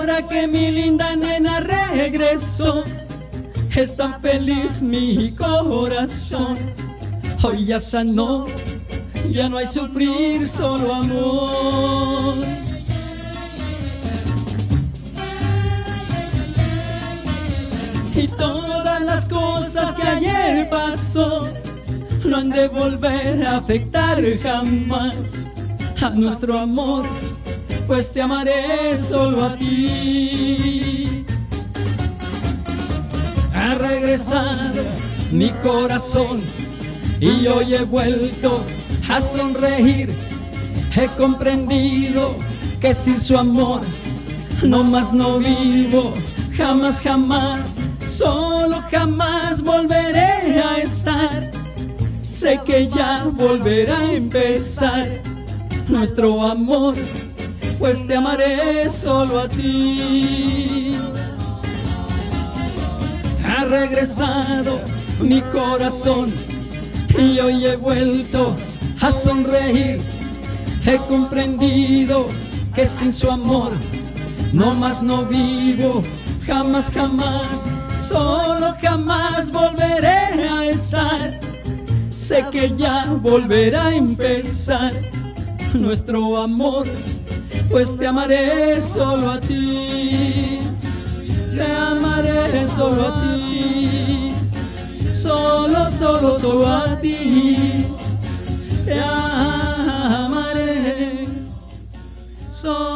ahora que mi linda nena regresó, es tan feliz mi corazón. Hoy ya sanó, ya no hay sufrir, solo amor. Y todas las cosas que ayer pasó no han de volver a afectar jamás a nuestro amor, pues te amaré solo a ti. Ha regresado mi corazón y hoy he vuelto a sonreír. He comprendido que sin su amor no más no vivo, jamás, jamás, solo jamás volveré a estar. Sé que ya volverá a empezar nuestro amor, pues te amaré solo a ti. Ha regresado mi corazón y hoy he vuelto a sonreír. He comprendido que sin su amor no más no vivo, jamás, jamás, solo jamás volveré a estar. Sé que ya volverá a empezar nuestro amor, pues te amaré solo a ti. Te amaré solo a ti, solo, solo, solo a ti. Te amaré solo.